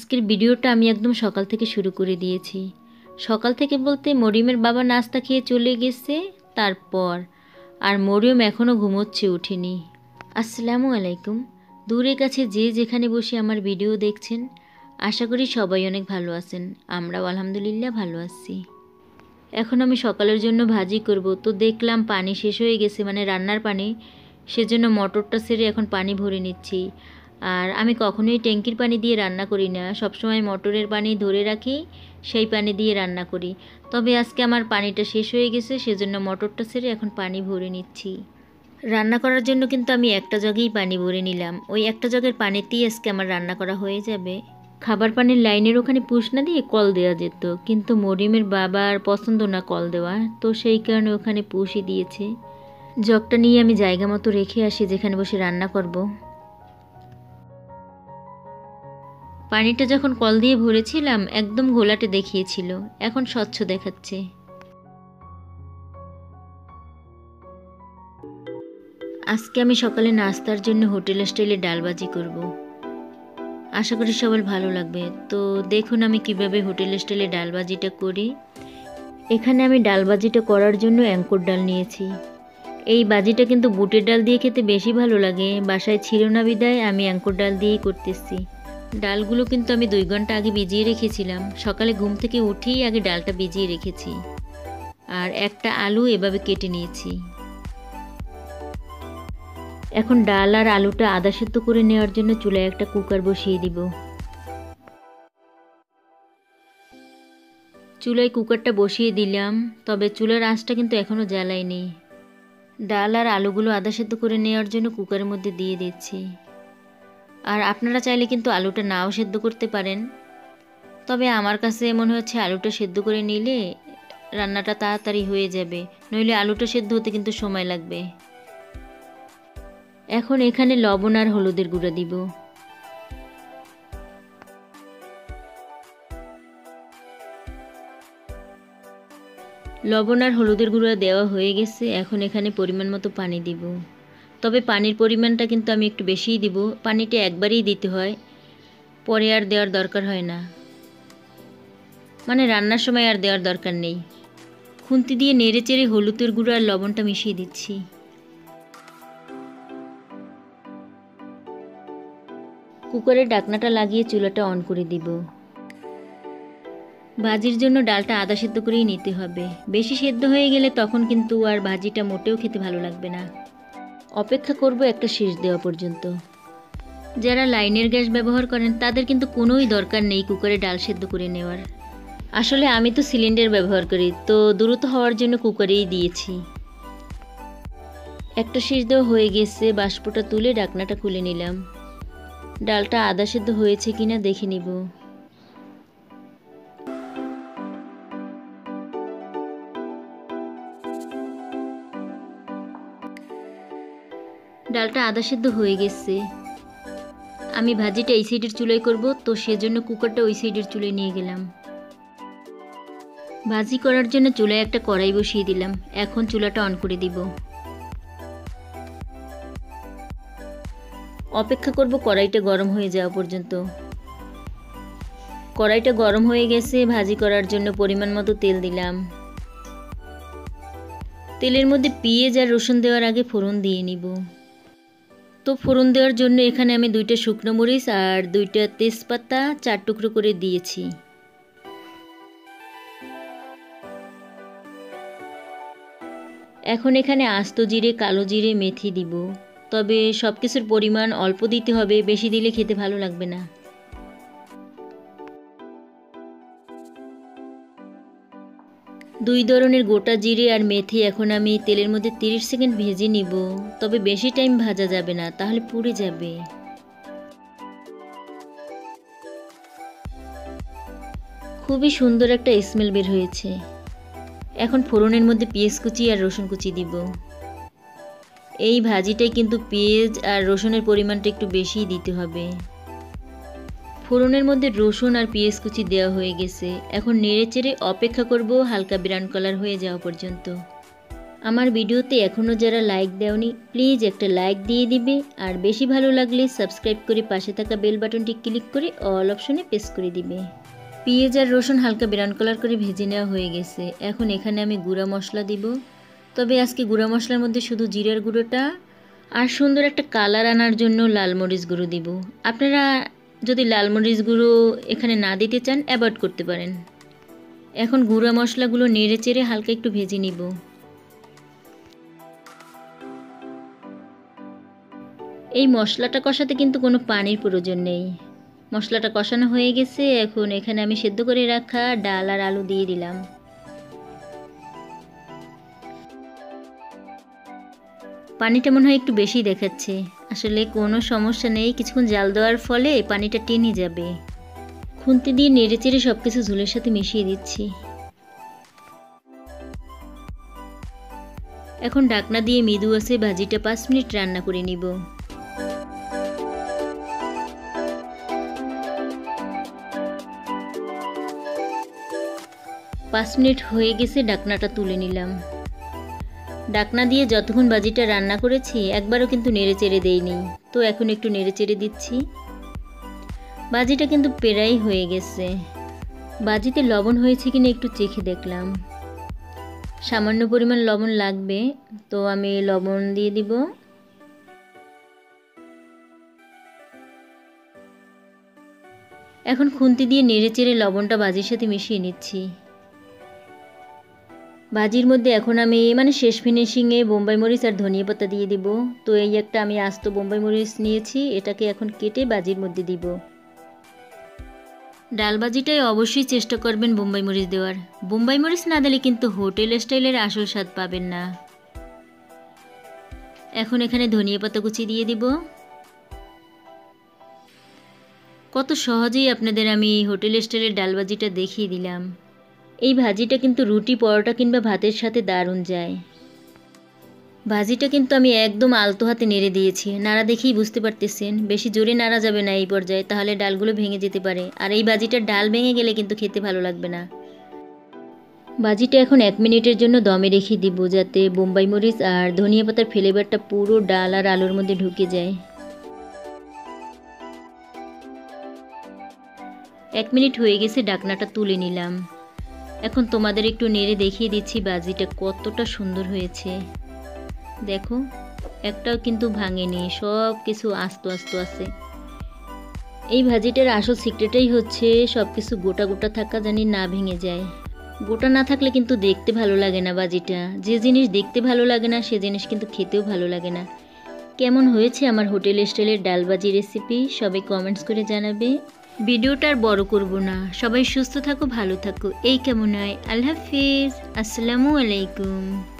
আজকের ভিডিওটা আমি একদম সকাল থেকে শুরু করে দিয়েছি। সকাল থেকে বলতে মরিয়মের বাবা নাস্তা খেয়ে চলে গেছে, তারপর আর মরিয়ম এখনও ঘুমোচ্ছে, উঠেনি। আসসালামু আলাইকুম। দূরে কাছে যে যেখানে বসে আমার ভিডিও দেখছেন, আশা করি সবাই অনেক ভালো আছেন। আমরাও আলহামদুলিল্লাহ ভালো আছি। এখন আমি সকালের জন্য ভাজি করব, তো দেখলাম পানি শেষ হয়ে গেছে, মানে রান্নার পানি। সেজন্য মোটরটা ছেড়ে এখন পানি ভরে নিচ্ছি। আর আমি কখনোই ট্যাঙ্কির পানি দিয়ে রান্না করি না, সবসময় মোটরের পানি ধরে রাখি, সেই পানি দিয়ে রান্না করি। তবে আজকে আমার পানিটা শেষ হয়ে গেছে, সেজন্য মোটরটা ছেড়ে এখন পানি ভরে নিচ্ছি। রান্না করার জন্য কিন্তু আমি একটা জগেই পানি ভরে নিলাম, ওই একটা জগের পানিতেই আজকে আমার রান্না করা হয়ে যাবে। খাবার পানির লাইনের ওখানে পুশ না দিয়ে কল দেওয়া যেত, কিন্তু মরিয়মের বাবার পছন্দ না কল দেওয়া, তো সেই কারণে ওখানে পুশই দিয়েছে। জগটা নিয়ে আমি জায়গা মতো রেখে আসি যেখানে বসে রান্না করব। পানিটা যখন কল দিয়ে ভরেছিলাম একদম ঘোলাটে দেখিয়েছিল, এখন স্বচ্ছ দেখাচ্ছে। আজকে আমি সকালে নাস্তার জন্য হোটেল স্টাইলে ডালবাজি করব। আশা করি সবার ভালো লাগবে। তো দেখুন আমি কিভাবে হোটেল স্টাইলে ডালবাজিটা করি। এখানে আমি ডালবাজিটা করার জন্য অ্যাঙ্কর ডাল নিয়েছি। এই বাজিটা কিন্তু বুটের ডাল দিয়ে খেতে বেশি ভালো লাগে, বাসায় ছিল না বিদায় আমি অ্যাঙ্কর ডাল দিয়েই করতেছি। ডালগুলো কিন্তু আমি 2 ঘন্টা আগে ভিজিয়ে রেখেছিলাম, সকালে ঘুম থেকে উঠেই আগে ডালটা ভিজিয়ে রেখেছি। আর একটা আলু এভাবে কেটে নিয়েছি। এখন ডাল আর আলুটা আদা সেদ্ধ করে নেওয়ার জন্য চুলায় একটা কুকার বসিয়ে দিব। চুলায় কুকারটা বসিয়ে দিলাম, তবে চুলার আঁচটা কিন্তু এখনও জ্বালাইনি। ডাল আর আলুগুলো আদা সেদ্ধ করে নেওয়ার জন্য কুকারের মধ্যে দিয়ে দিচ্ছি। আর আপনারা চাইলে কিন্তু আলুটা নাও সেদ্ধ করতে পারেন, তবে আমার কাছে মনে হচ্ছে আলুটা সেদ্ধ করে নিলে রান্নাটা তাড়াতাড়ি হয়ে যাবে, নইলে আলুটা সেদ্ধ হতে কিন্তু সময় লাগবে। এখন এখানে লবণ আর হলুদের গুঁড়া দিব। লবণ আর হলুদের গুঁড়া দেওয়া হয়ে গেছে, এখন এখানে পরিমাণ মতো পানি দিব। তবে পানির পরিমাণটা কিন্তু আমি একটু বেশিই দিব, পানিটা একবারেই দিতে হয়, পরে আর দেওয়ার দরকার হয় না, মানে রান্নার সময় আর দেওয়ার দরকার নেই। খুন্তি দিয়ে নেড়ে চেড়ে হলুদের গুঁড়া আর লবণটা মিশিয়ে দিচ্ছি। কুকারের ঢাকনাটা লাগিয়ে চুলাটা অন করে দিব। ভাজির জন্য ডালটা আদা সেদ্ধ করেই নিতে হবে, বেশি সেদ্ধ হয়ে গেলে তখন কিন্তু আর ভাজিটা মোটেও খেতে ভালো লাগবে না। অপেক্ষা করব একটা শেষ দেওয়া পর্যন্ত। যারা লাইনের গ্যাস ব্যবহার করেন তাদের কিন্তু কোনোই দরকার নেই কুকারে ডাল সেদ্ধ করে নেওয়ার। আসলে আমি তো সিলিন্ডার ব্যবহার করি, তো দ্রুত হওয়ার জন্য কুকারেই দিয়েছি। একটা শেষ দেওয়া হয়ে গেছে, বাষ্পটা তুলে ঢাকনাটা খুলে নিলাম। ডালটা আদা সেদ্ধ হয়েছে কিনা দেখে নিব। ডালটা আদা সেদ্ধ হয়ে গেছে। আমি ভাজিটা এই সাইডের চুলায় করব, তো সেজন্য কুকারটা ওই সাইডের চুলায় নিয়ে গেলাম। ভাজি করার জন্য চুলায় একটা কড়াই বসিয়ে দিলাম, এখন চুলাটা অন করে দিব। অপেক্ষা করব কড়াইটা গরম হয়ে যাওয়া পর্যন্ত। কড়াইটা গরম হয়ে গেছে, ভাজি করার জন্য পরিমাণ মতো তেল দিলাম। তেলের মধ্যে পেঁয়াজ আর রসুন দেওয়ার আগে ফোড়ন দিয়ে নিব। তো ফোড়ন দেওয়ার জন্য এখানে আমি 2টা শুকনো মরিচ আর 2টা তেজপাতা 4 টুকরো করে দিয়েছি। এখন এখানে আস্ত জিরে, কালো জিরে, মেথি দিব, তবে সব কিছুর পরিমাণ অল্প দিতে হবে, বেশি দিলে খেতে ভালো লাগবে না। দুই ধরনের গোটা জিরে আর মেথি এখন আমি তেলের মধ্যে 30 সেকেন্ড ভেজে নিব, তবে বেশি টাইম ভাজা যাবে না, তাহলে পুড়ে যাবে। খুবই সুন্দর একটা স্মেল বের হয়েছে। এখন ফোড়নের মধ্যে পেঁয়াজ কুচি আর রসুন কুচি দিব। এই ভাজিটাই কিন্তু পেঁয়াজ আর রসুনের পরিমাণটা একটু বেশিই দিতে হবে। ফোড়নের মধ্যে রসুন আর পেঁয়াজ কুচি দেওয়া হয়ে গেছে, এখন নেড়ে চেড়ে অপেক্ষা করব হালকা ব্রাউন কালার হয়ে যাওয়া পর্যন্ত। আমার ভিডিওতে এখনও যারা লাইক দেওনি প্লিজ একটা লাইক দিয়ে দিবে, আর বেশি ভালো লাগলে সাবস্ক্রাইব করে পাশে থাকা বেল বাটনটি ক্লিক করে অল অপশনে প্রেস করে দিবে। পেঁয়াজ আর রসুন হালকা ব্রাউন কালার করে ভেজে নেওয়া হয়ে গেছে। এখন এখানে আমি গুঁড়া মশলা দিব, তবে আজকে গুঁড়া মশলার মধ্যে শুধু জিরার গুঁড়োটা আর সুন্দর একটা কালার আনার জন্য লাল মরিচ গুঁড়ো দিব। আপনারা যদি লাল মরিচ গুঁড়ো এখানে না দিতে চান অ্যাভয়েড করতে পারেন। এখন গুঁড়া মশলাগুলো নেড়ে চেড়ে হালকা একটু ভেজে নিব। এই মশলাটা কষাতে কিন্তু কোনো পানির প্রয়োজন নেই। মশলাটা কষানো হয়ে গেছে। এখন এখানে আমি সেদ্ধ করে রাখা ডাল আর আলু দিয়ে দিলাম। পানিটা মনে হয় একটু বেশি দেখাচ্ছে, আসলে কোনো সমস্যা নেই, কিছুক্ষণ জাল দেওয়ার ফলে পানিটা টেনে যাবে। খুন্তি দিয়ে নেড়ে চেড়ে সব কিছু ঝোলের সাথে মিশিয়ে দিচ্ছি। এখন ঢাকনা দিয়ে মৃদু আঁচে ভাজিটা 5 মিনিট রান্না করে নিব। 5 মিনিট হয়ে গেছে, ঢাকনাটা তুলে নিলাম। ঢাকনা দিয়ে যতক্ষণ ভাজিটা রান্না করেছি একবারও কিন্তু নেড়ে চেড়ে দেইনি, তো এখন একটু নেড়ে চেড়ে দিচ্ছি। ভাজিটা কিন্তু প্রায় হয়ে গেছে। ভাজিতে লবণ হয়েছে কিনা একটু চেখে দেখলাম, সামান্য পরিমাণ লবণ লাগবে, তো আমি লবণ দিয়ে দিব। এখন খুন্তি দিয়ে নেড়ে চেড়ে লবণটা ভাজির সাথে মিশিয়ে নিচ্ছি। ভাজির মধ্যে এখন আমি শেষ ফিনিশিংয়ে বোম্বাই মরিচ আর ধনিয়া পাতা দিয়ে দিব। তো এই একটা আমি আস্ত বোম্বাই মরিচ নিয়েছি, এটাকে এখন কেটে ভাজির মধ্যে দিব। ডাল ভাজিটায় অবশ্যই চেষ্টা করবেন বোম্বাই মরিচ দেওয়ার। বোম্বাই মরিচ না দিলে কিন্তু হোটেল স্টাইলের আসল স্বাদ পাবেন না। এখন এখানে ধনিয়া পাতা কুচি দিয়ে দিব। কত সহজেই আপনাদের আমি হোটেল স্টাইলের ডাল ভাজিটা দেখিয়ে দিলাম। এই ভাজিটা কিন্তু রুটি, পরোটা কিংবা ভাতের সাথে দারুণ যায়। ভাজিটা কিন্তু আমি একদম আলতো হাতে নেড়ে দিয়েছি, নাড়া দেখেই বুঝতে পারতেছেন। বেশি জোরে নাড়া যাবে না এই পর্যায়ে, তাহলে ডালগুলো ভেঙে যেতে পারে, আর এই ভাজিটার ডাল ভেঙে গেলে কিন্তু খেতে ভালো লাগবে না। ভাজিটা এখন 1 মিনিটের জন্য দমে রেখে দিব, যাতে বোম্বাই মরিচ আর ধনিয়া পাতার ফ্লেভারটা পুরো ডাল আর আলুর মধ্যে ঢুকে যায়। 1 মিনিট হয়ে গেছে, ঢাকনাটা তুলে নিলাম। এখন তোমাদের একটু নেড়ে দেখিয়ে দিচ্ছি ভাজিটা কতটা সুন্দর হয়েছে। দেখো, একটাও কিন্তু ভাঙেনি, সব কিছু আস্তে আস্তে আছে। এই ভাজিটার আসল সিক্রেটাই হচ্ছে সব কিছু গোটা গোটা থাকা, জানি না ভেঙে যায়। গোটা না থাকলে কিন্তু দেখতে ভালো লাগে না ভাজিটা। যে জিনিস দেখতে ভালো লাগে না সে জিনিস কিন্তু খেতেও ভালো লাগে না। কেমন হয়েছে আমার হোটেল স্টাইলের ডাল ভাজি রেসিপি সবাই কমেন্টস করে জানাবে। ভিডিওটা আর বড় করব না, সবাই সুস্থ থাকো, ভালো থাকো, এই কেমন হয়। আল্লাহ হাফিজ, আসসালামু আলাইকুম।